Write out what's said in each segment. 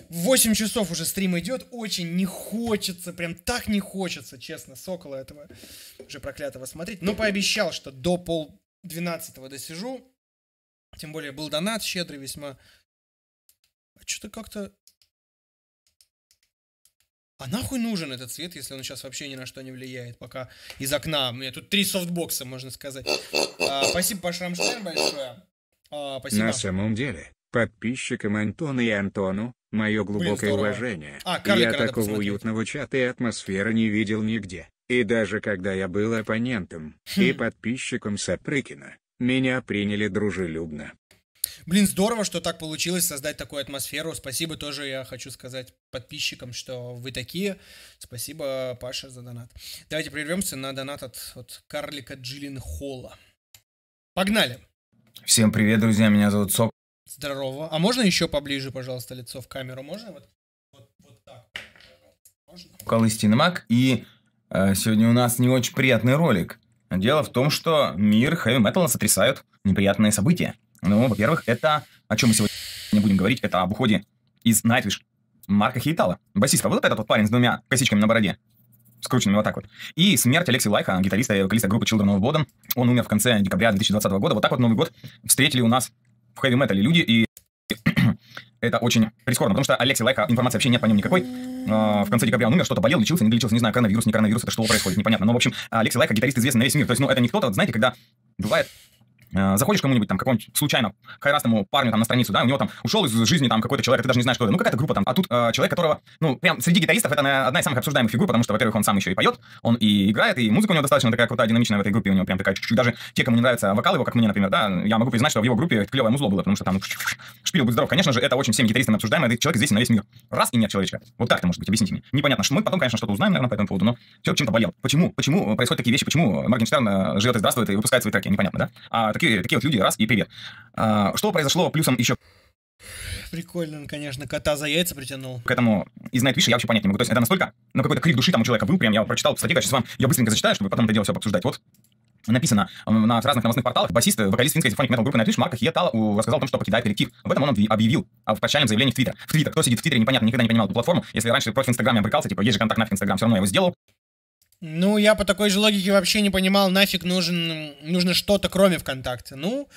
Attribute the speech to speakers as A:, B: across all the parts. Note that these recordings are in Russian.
A: 8 часов уже стрим идет, очень не хочется, прям так не хочется, честно, Сокола этого уже проклятого смотреть. Но пообещал, что до 11:30 досижу. Тем более был донат щедрый весьма. А что-то как-то... А нахуй нужен этот цвет, если он сейчас вообще ни на что не влияет, пока из окна. У меня тут 3 софтбокса, можно сказать. Спасибо, Паш Рамштайн, большое. Спасибо.
B: На самом деле, подписчикам Антона и Антону, мое глубокое уважение. Я такого уютного чата и атмосферы не видел нигде. И даже когда я был оппонентом и подписчиком Сапрыкина, меня приняли дружелюбно.
A: Блин, здорово, что так получилось создать такую атмосферу. Спасибо тоже, я хочу сказать подписчикам, что вы такие. Спасибо, Паша, за донат. Давайте прервемся на донат от карлика Джилленхола. Погнали!
C: Всем привет, друзья, меня зовут Сок.
A: Здорово. А можно еще поближе, пожалуйста, лицо в камеру? Можно вот так? Можно?
C: Сокол Истинный Маг. И сегодня у нас не очень приятный ролик. Дело в том, что мир хэви-металла сотрясают неприятные события. Ну, во-первых, это, о чем мы сегодня будем говорить, это об уходе из Nightwish Марка Хейтала. Басиста, вот этот вот парень с 2 косичками на бороде, скрученными вот так вот. И смерть Алекси Лайха, гитариста и вокалиста группы Children of Bodom. Он умер в конце декабря 2020 года. Вот так вот Новый год встретили у нас в хэви-металле люди, и это очень прискорбно, потому что Алекси Лайха, информации вообще нет по нему никакой. В конце декабря он умер, что-то болел, лечился, не лечился, не знаю, коронавирус, не коронавирус, это что происходит, непонятно. Но, в общем, Алекси Лайха гитарист известный на весь мир. То есть, ну, это не кто-то, знаете, когда бывает... Заходишь к кому-нибудь там, какому-нибудь случайно хайрастому парню там на страницу, да, у него там ушел из жизни там какой-то человек, ты даже не знаешь, что это, ну какая-то группа там, а тут человек, которого, ну, прям среди гитаристов это одна из самых обсуждаемых фигур, потому что, во-первых, он сам еще и поет, он и играет, и музыка у него достаточно такая крутая, динамичная в этой группе, у него прям такая чуть-чуть, даже те, кому не нравится вокал его, как мне, например, да, я могу признать, что в его группе клевое музло было, потому что там шпиль будь здоров, конечно же, это очень всеми гитаристами обсуждаемо, этот человек известен на весь мир. Раз и нет человечка. Вот как это может быть, объясните мне. Непонятно, что мы потом, конечно, что-то узнаем, наверное, по этому поводу, но человек чем-то болел. Почему происходят такие вещи, почему Моргенштерн живет и здравствует и выпускает свои треки, непонятно, да? А такие вот люди, раз и привет. Что произошло плюсом еще?
A: Прикольно, он, конечно, кота за яйца притянул.
C: К этому из Nightwish я вообще понять не могу. То есть это настолько, ну, какой-то крик души там у человека был, прям я прочитал в статье, сейчас вам я быстренько зачитаю, чтобы потом это дело все пообсуждать. Вот написано на разных новостных порталах, басист, вокалист финской симфоник метал группы Nightwish Марка Хиетала рассказал о том, что покидает коллектив. Об этом он объявил в прощальном заявлении в Твиттер. Кто сидит в Твиттере, непонятно, никогда не понимал эту платформу. Если раньше против Инстаграма брыкался, типа, есть же контакт нафиг Инстаграм, все равно я его сделал.
A: Ну, я по такой же логике вообще не понимал, нафиг нужно что-то кроме ВКонтакте. Ну,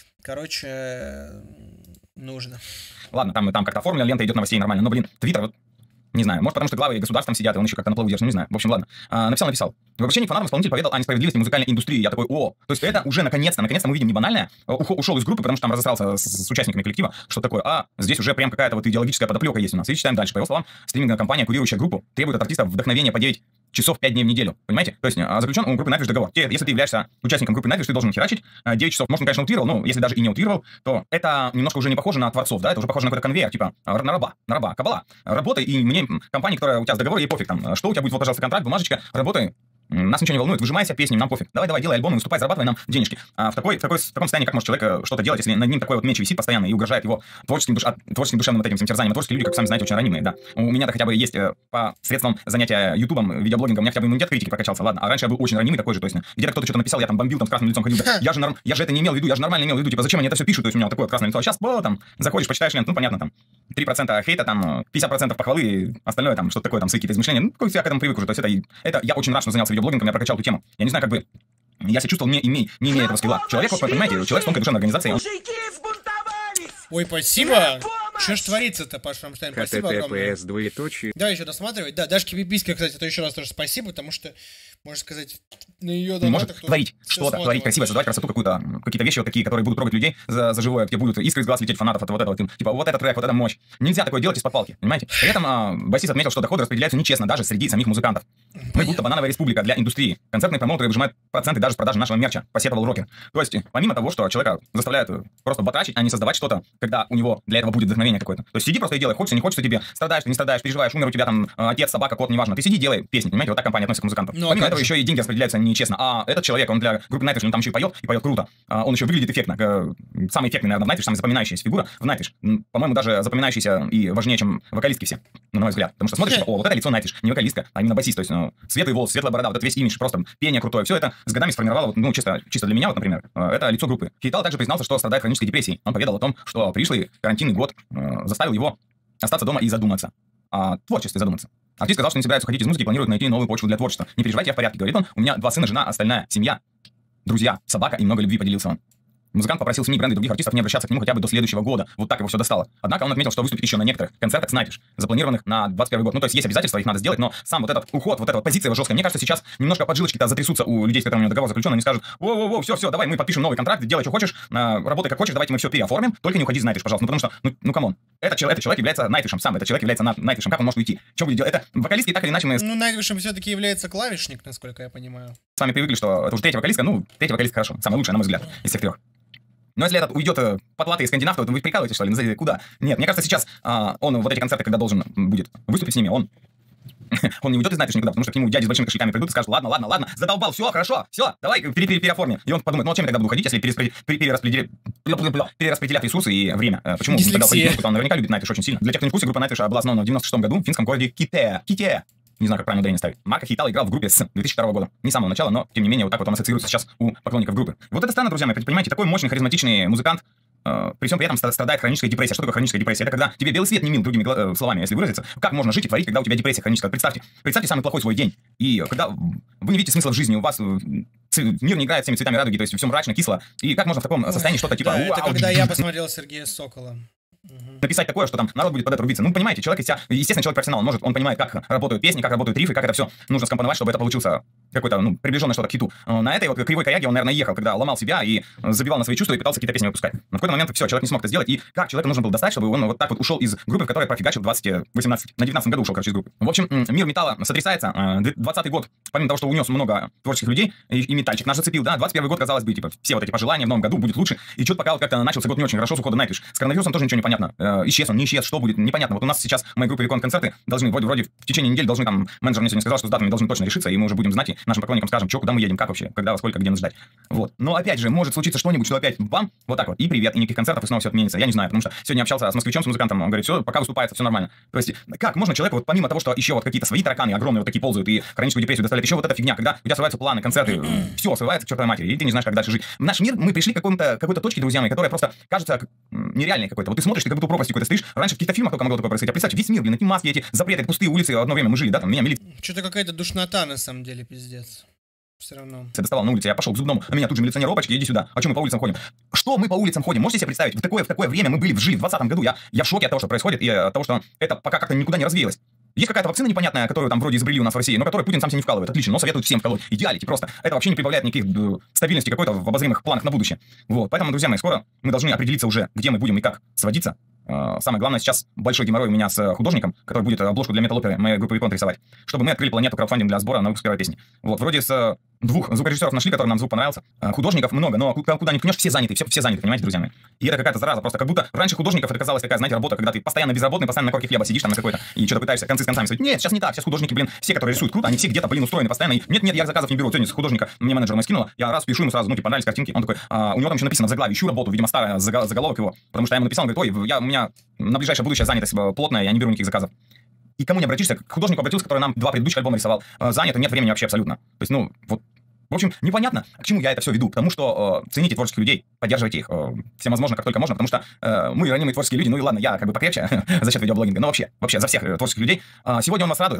A: короче, нужно.
C: Ладно, там как-то оформлена, лента идет новостей нормально, но, блин, Твиттер, вот, не знаю, может, потому что главы государств там сидят, и он еще как-то на плаву держит, не знаю. В общем, ладно. Написал. В обращении к фанатам исполнитель поведал о несправедливости музыкальной индустрии. Я такой, то есть это уже наконец-то мы видим не банальное, ушел из группы, потому что там разосрался с участниками коллектива, что такое, здесь уже прям какая-то вот идеологическая подоплека есть у нас. И читаем дальше. По его словам, стриминговая компания, курирующая группу, требует от артистов вдохновения по 9 часов 5 дней в неделю. Понимаете? То есть заключен у группы Nightwish договор. Если ты являешься участником группы Nightwish, ты должен херачить 9 часов. Можно, конечно, утрировал, но если даже и не утрировал, то это немножко уже не похоже на творцов, да? Это уже похоже на какой-то конвейер, типа на раба, кабала. Работай, и мне, компания, которая у тебя с договором, ей пофиг там, что у тебя будет, вот, пожалуйста, контракт, бумажечка, работай. Нас ничего не волнует, выжимайся песнями, нам пофиг. Давай, делай альбомы, выступай, зарабатывай нам денежки. В таком состоянии, как может человек что-то делать, если над ним такой вот меч висит постоянно и угрожает его творческим душевным вот этим терзанием. Творческие люди, как сами знаете, очень ранимые, да. У меня-то хотя бы есть по средствам занятия ютубом, видеоблогингом, у меня хотя бы иммунитет критики прокачался, ладно. А раньше я был очень ранимый такой же, то есть где-то кто-то что-то написал, я там бомбил, там с красным лицом ходил, да. Я же это не имел в виду, я же нормально имел в виду, типа зачем они это все пишут, то есть у меня вот такое вот красное лицо. А сейчас, там, заходишь, почитаешь ленту, ну понятно, там 3% хейта, там 50% похвалы, остальное там что-то такое, там какие-то измышления, ну я к этому привык уже, то есть это я очень рад, что занялся видеоблогингом, я прокачал эту тему. Я не знаю, как бы я себя чувствовал, не имея этого скилла. Человек, вот, понимаете, человек с тонкой душевной организацией.
A: Ой, спасибо. Что ж творится-то, Паш Рамштайн? Спасибо огромное.
B: двоеточие.
A: Давай еще досматривать. Да, Дашке Пипиське, кстати, это еще раз тоже спасибо, потому что, можно сказать, на ее донатах...
C: Может творить что-то, творить красиво, создавать красоту какую-то, какие-то вещи вот такие, которые будут трогать людей за живое, где будут искры из глаз лететь фанатов от вот этого, типа вот этот трек, вот эта мощь. Нельзя такое делать из-под палки, понимаете? При этом басист отметил, что доходы распределяются нечестно даже среди самих музыкантов. Мы будто банановая республика для индустрии. Концертные промоутеры выжимают проценты даже с продажи нашего мерча, посетовал рокер. То есть, помимо того, что человека заставляют просто батрачить, а не создавать что-то, когда у него для этого будет вдохновение какое-то. То есть сиди просто и делай, хочется, не хочется тебе, страдаешь, ты не страдаешь, переживаешь, умер у тебя там отец, собака, кот, неважно. Ты сиди, делай песни, понимаете, вот так компания относится к музыкантам.
A: Ну,
C: помимо этого еще и деньги распределяются нечестно. А этот человек, он для группы Nightwish, он там еще и поет круто. Он еще выглядит эффектно. Самый эффектный, наверное, в Nightwish, самая запоминающаяся фигура в Nightwish. По-моему, даже запоминающаяся и важнее, чем вокалистки все, на мой взгляд. Потому что смотришь, вот это лицо Nightwish, не вокалистка, а именно басист. То есть светлый волос, светлая борода, вот этот весь имидж, просто пение крутое. Все это с годами сформировало, чисто для меня, вот, например, это лицо группы. Хейтал также признался, что страдает хронической депрессией. Он поведал о том, что пришлый карантинный год заставил его остаться дома и задуматься. О творчестве задуматься. Артист сказал, что не собирается уходить из музыки и планирует найти новую почву для творчества. Не переживайте, я в порядке, говорит он. У меня 2 сына, жена, остальная семья, друзья, собака и много любви, поделился он. Музыкант попросил СМИ, бренды и других артистов не обращаться к нему хотя бы до следующего года. Вот так его все достало. Однако он отметил, что выступит еще на некоторых концертах Nightwish, запланированных на 21 год. Ну, то есть обязательства, их надо сделать, но сам вот этот уход, вот эта вот позиция его жесткая, мне кажется, сейчас немножко поджилочки-то затрясутся у людей, с которыми у него договор заключен, они скажут: во-во-во, все, давай, мы подпишем новый контракт, делай, что хочешь, работай как хочешь, давайте мы все переоформим, только не уходи из Nightwish, пожалуйста. Ну, потому что, ну камон, этот человек является Nightwish'ем сам, этот человек является Nightwish'ем, как он может уйти? Что будет делать? Это вокалистки так или иначе мы...
A: Ну, Nightwish'ем все-таки является клавишник, насколько я понимаю.
C: С вами привыкли, что это уже третья вокалистка, хорошо, самая лучшая, на мой взгляд, из всех 3. Но если этот уйдет под латы и скандинав, то вы прикалываетесь, что ли? Куда? Нет, мне кажется, сейчас он вот эти концерты, когда должен будет выступить с ними, он не уйдет из Nightwish никуда, потому что к нему дяди с большими кошельками придут и скажут: ладно, задолбал, все, хорошо, все, давай переоформим. И он подумает: ну а чем я тогда буду ходить, если перераспределят ресурсы и время? Почему тогда уходить? Потому что он наверняка любит Nightwish очень сильно. Для тех, кто не в курсе, группа Nightwish была основана в 96 году в финском городе Ките. Не знаю, как правильно ударение ставить. Марко Хитало играл в группе с 2002 года. Не с самого начала, но, тем не менее, вот так вот он ассоциируется сейчас у поклонников группы. Вот это странно, друзья мои, понимаете, такой мощный, харизматичный музыкант, при всем при этом страдает хронической депрессией. Что такое хроническая депрессия? Это когда тебе белый свет не мил, другими словами, если выразиться. Как можно жить и творить, когда у тебя депрессия хроническая? Представьте самый плохой свой день. И когда вы не видите смысла в жизни, у вас мир не играет всеми цветами радуги, то есть все мрачно, кисло. И как можно в таком состоянии что-то типа...
A: Да, это когда я посмотрел Сергея Сокола.
C: Написать такое, что там народ будет под это рубиться. Ну, понимаете, естественно, человек профессионал, он понимает, как работают песни, как работают рифы, как это все нужно скомпоновать, чтобы это получился какой-то, приближенное что-то к хиту. На этой вот кривой коряге он, наверное, ехал, когда ломал себя и забивал на свои чувства и пытался какие-то песни выпускать. Но в какой-то момент все, человек не смог это сделать, и как человека нужно было достать, чтобы он вот так вот ушел из группы, в которой профигачил 18, на 19 году ушел, короче, из группы. В общем, мир металла сотрясается. 20-й год, помимо того, что унес много творческих людей, и метальчик наш зацепил, да, 21 год, казалось бы, типа, все вот эти пожелания в новом году будет лучше, и что-то пока вот как-то начался год не очень хорошо с ухода Nightwish. С коронавирусом тоже ничего не понятно. Исчез он, не исчез, что будет, непонятно. Вот у нас сейчас в моей группе Викон концерты должны, вроде в течение недели должны, там, менеджер мне сегодня сказал, что с датами должны точно решиться, и мы уже будем знать, и нашим поклонникам скажем, что, куда мы едем, как вообще, когда, во сколько, где нас ждать. Вот. Но опять же, может случиться что-нибудь, что опять бам, вот так вот, и привет, и никаких концертов, и снова все отменится. Я не знаю, потому что сегодня общался с москвичом, с музыкантом, он говорит: все, пока выступается, все нормально. То есть, как можно человеку, вот помимо того, что еще вот какие-то свои тараканы огромные вот такие ползают и хроническую депрессию доставляют, еще вот эта фигня, когда у тебя срываются планы, концерты, все срывается к чертовой матери, и ты не знаешь, как дальше жить. В наш мир мы пришли к какой-то точке, друзья мои, которая просто кажется нереальной какой-то. Вот ты смотришь, ты как будто пропасть какой-то стоишь. Раньше в каких-то фильмах только могло такое происходить. А представьте, весь мир, блин, эти маски, эти запреты, эти пустые улицы, одно время мы жили, да, там меня мили.
A: Что-то какая-то душнота, на самом деле, пиздец. Все равно.
C: Я доставал на улице, я пошел к зубному, а меня тут же милиционер: опачки, иди сюда. А что мы по улицам ходим? Что мы по улицам ходим? Можете себе представить? В такое время мы были жили в 2020 году. Я в шоке от того, что происходит, и от того, что это пока как-то никуда не развеялось. Есть какая-то вакцина непонятная, которую там вроде изобрели у нас в России, но которую Путин сам себе не вкалывает. Отлично, но советуют всем вкалывать. Идеалити просто. Это вообще не прибавляет никаких стабильности какой-то в обозримых планах на будущее. Вот. Поэтому, друзья мои, скоро мы должны определиться уже, где мы будем и как сводиться. Самое главное сейчас большой геморрой у меня с художником, который будет обложку для метал-оперы моей группы Викон рисовать, чтобы мы открыли планету краудфандинг для сбора на выпуск первой песни. Вот, вроде с 2 звукорежиссеров нашли, которым нам звук понравился. Художников много, но куда ни ткнешь, все заняты, понимаете, друзья мои. И это какая-то зараза, просто как будто раньше художников это казалось такая, знаете, работа, когда ты постоянно безработный, постоянно на корке хлеба сидишь там на какой-то и что-то пытаешься концы с концами сводить. Нет, сейчас не так, сейчас художники, блин, все, которые рисуют круто, они все где-то, блин, устроены постоянно. И нет, я заказов не беру. Сегодня с художника мне менеджер скинула, я раз пишу ему сразу, понравились картинки, он такой, у него там еще написано в заглаве: ищу работу, видимо, старая заголовок его, потому что я ему написал, он говорит: ой, у меня на ближайшее будущее занятость плотная, я не беру никаких заказов. И кому не обратишься, к художнику обратился, который нам 2 предыдущих альбома рисовал, занято, нет времени вообще абсолютно. То есть, вот, в общем, непонятно, к чему я это все веду, потому что цените творческих людей, поддерживайте их всем возможно, как только можно, потому что мы ранимые творческие люди, ну и ладно, я как бы покрепче за счет видеоблогинга, но вообще за всех творческих людей. Сегодня он вас радует.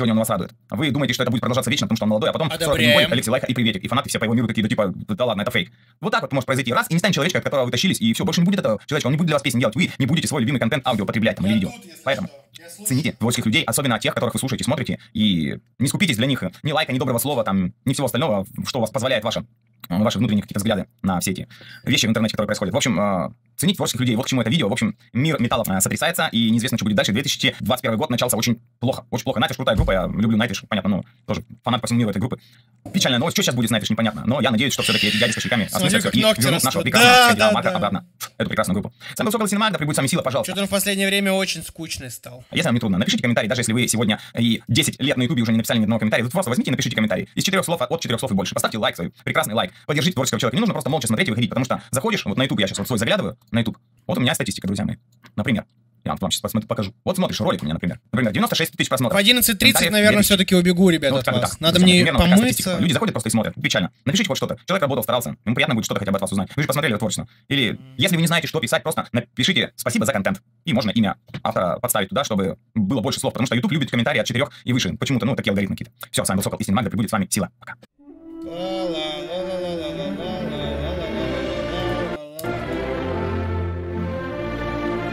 C: Вы думаете, что это будет продолжаться вечно, потому что он молодой, а потом 40 дней уходит, коллекции лайка и приветик. И фанаты все по его миру такие: да типа, да ладно, это фейк. Вот так вот может произойти раз, и не станет человечка, от которого вы тащились, и все, больше не будет этого человечка, он не будет для вас песен делать, вы не будете свой любимый контент аудио потреблять там или видео. Поэтому цените творческих людей, особенно тех, которых вы слушаете, смотрите, и не скупитесь для них ни лайка, ни доброго слова, там, ни всего остального, что вас позволяет ваши внутренние какие-то взгляды на все эти вещи в интернете, которые происходят. В общем, цените творческих людей, вот к чему это видео. В общем, мир металла сотрясается, и неизвестно, что будет дальше. 2021 год начался очень плохо. Nightwish крутая группа, я люблю Nightwish, понятно, тоже фанат по всему миру этой группы. Печальная новость, что сейчас будет с Nightwish, непонятно, но я надеюсь, что все-таки эти дяди с кошельками осмыслятся и вернут нашего прекрасного Марка обратно в эту прекрасную группу. С вами был Сокол Синемаг, да прибудет с вами сила, пожалуйста.
A: Что-то он в последнее время очень скучный стал.
C: Если вам не трудно, напишите комментарий, даже если вы сегодня и 10 лет на ютубе уже не написали ни одного комментария, вы просто возьмите и напишите комментарий. Из 4 слов, от 4 слов и больше. Поставьте лайк свой, прекрасный лайк. Поддержите творческого человека. Не нужно просто молча смотреть и выходить, потому что заходишь, вот на ютуб, я сейчас вот свой заглядываю, на ютуб. Вот у меня статистика, друзья мои. Например, Я вам сейчас покажу. Вот смотришь ролик у меня, например. Например, 96 тысяч просмотров.
A: В 11:30, наверное, все-таки убегу, ребята,
C: ну,
A: от вас.
C: Так.
A: Надо мне помыться.
C: Люди заходят просто и смотрят. Печально. Напишите хоть что-то. Человек работал, старался. Ему приятно будет что-то хотя бы от вас узнать. Вы же посмотрели его творчество. Или, если вы не знаете, что писать, просто напишите «спасибо за контент». И можно имя автора подставить туда, чтобы было больше слов. Потому что YouTube любит комментарии от 4 и выше. Почему-то, ну, такие алгоритмы какие-то. Все, с вами был Сокол, истинный маг, да пребудет с вами сила. Пока.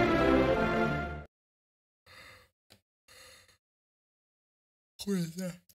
A: Хуй, да.